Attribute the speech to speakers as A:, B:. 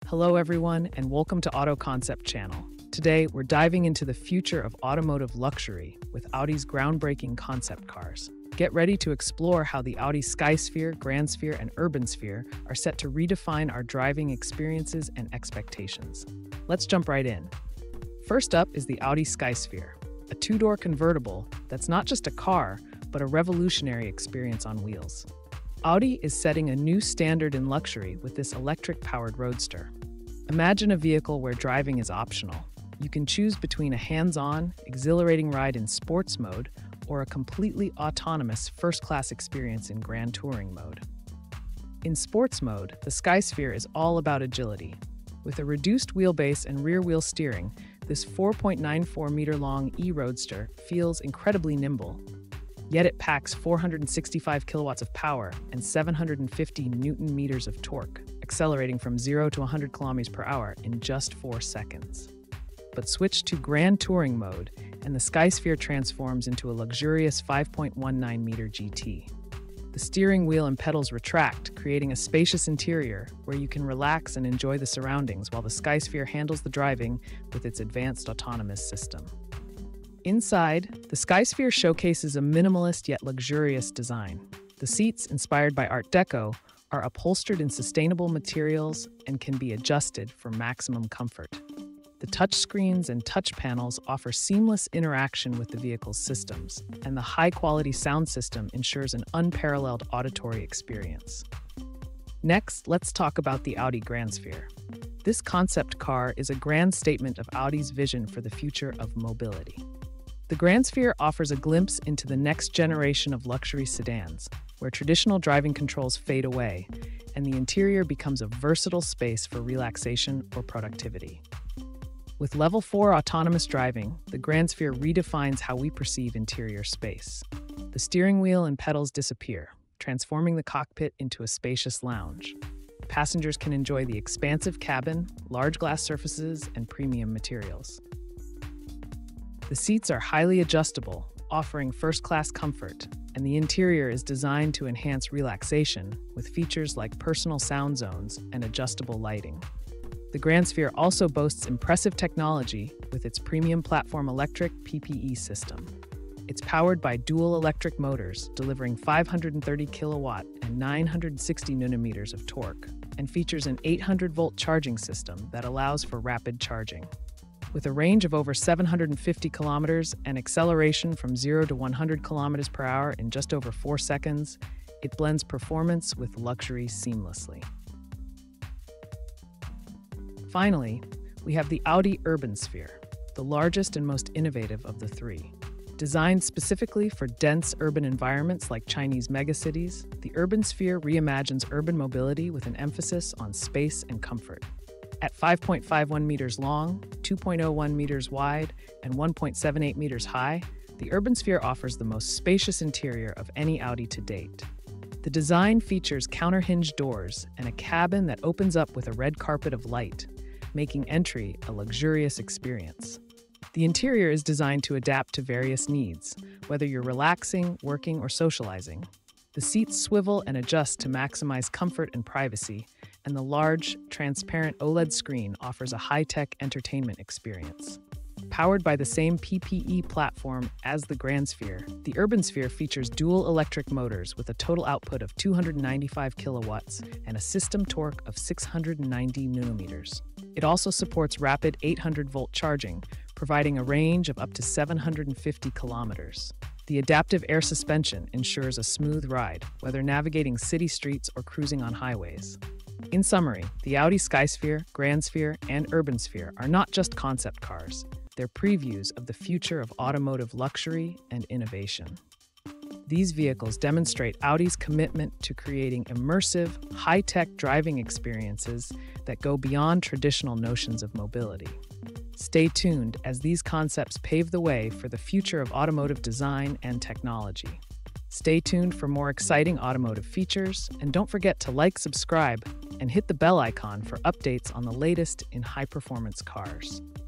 A: Hello everyone, and welcome to Auto Concept Channel. Today, we're diving into the future of automotive luxury with Audi's groundbreaking concept cars. Get ready to explore how the Audi Skysphere, Grandsphere, and Urbansphere are set to redefine our driving experiences and expectations. Let's jump right in. First up is the Audi Skysphere, a two-door convertible that's not just a car, but a revolutionary experience on wheels. Audi is setting a new standard in luxury with this electric-powered roadster. Imagine a vehicle where driving is optional. You can choose between a hands-on, exhilarating ride in sports mode or a completely autonomous first-class experience in grand touring mode. In sports mode, the Skysphere is all about agility. With a reduced wheelbase and rear-wheel steering, this 4.94-meter-long e-roadster feels incredibly nimble. Yet it packs 465 kilowatts of power and 750 newton meters of torque, accelerating from 0 to 100 kilometers per hour in just 4 seconds. But switch to Grand Touring mode, and the Skysphere transforms into a luxurious 5.19-meter GT. The steering wheel and pedals retract, creating a spacious interior where you can relax and enjoy the surroundings while the Skysphere handles the driving with its advanced autonomous system. Inside, the Skysphere showcases a minimalist yet luxurious design. The seats, inspired by Art Deco, are upholstered in sustainable materials and can be adjusted for maximum comfort. The touchscreens and touch panels offer seamless interaction with the vehicle's systems, and the high-quality sound system ensures an unparalleled auditory experience. Next, let's talk about the Audi Grandsphere. This concept car is a grand statement of Audi's vision for the future of mobility. The Grandsphere offers a glimpse into the next generation of luxury sedans, where traditional driving controls fade away, and the interior becomes a versatile space for relaxation or productivity. With Level 4 autonomous driving, the Grandsphere redefines how we perceive interior space. The steering wheel and pedals disappear, transforming the cockpit into a spacious lounge. Passengers can enjoy the expansive cabin, large glass surfaces, and premium materials. The seats are highly adjustable, offering first-class comfort, and the interior is designed to enhance relaxation with features like personal sound zones and adjustable lighting. The Grandsphere also boasts impressive technology with its premium platform electric PPE system. It's powered by dual electric motors, delivering 530 kilowatt and 960 newton-meters of torque, and features an 800-volt charging system that allows for rapid charging. With a range of over 750 kilometers and acceleration from 0 to 100 kilometers per hour in just over 4 seconds, it blends performance with luxury seamlessly. Finally, we have the Audi Urbansphere, the largest and most innovative of the three. Designed specifically for dense urban environments like Chinese megacities, the Urbansphere reimagines urban mobility with an emphasis on space and comfort. At 5.51 meters long, 2.01 meters wide, and 1.78 meters high, the Urbansphere offers the most spacious interior of any Audi to date. The design features counter-hinged doors and a cabin that opens up with a red carpet of light, making entry a luxurious experience. The interior is designed to adapt to various needs, whether you're relaxing, working, or socializing. The seats swivel and adjust to maximize comfort and privacy, and the large, transparent OLED screen offers a high-tech entertainment experience. Powered by the same PPE platform as the Grandsphere, the Urbansphere features dual electric motors with a total output of 295 kilowatts and a system torque of 690 newton-meters. It also supports rapid 800-volt charging, providing a range of up to 750 kilometers. The adaptive air suspension ensures a smooth ride, whether navigating city streets or cruising on highways. In summary, the Audi Skysphere, Grandsphere, and Urbansphere are not just concept cars. They're previews of the future of automotive luxury and innovation. These vehicles demonstrate Audi's commitment to creating immersive, high-tech driving experiences that go beyond traditional notions of mobility. Stay tuned as these concepts pave the way for the future of automotive design and technology. Stay tuned for more exciting automotive features, and don't forget to like, subscribe, and hit the bell icon for updates on the latest in high-performance cars.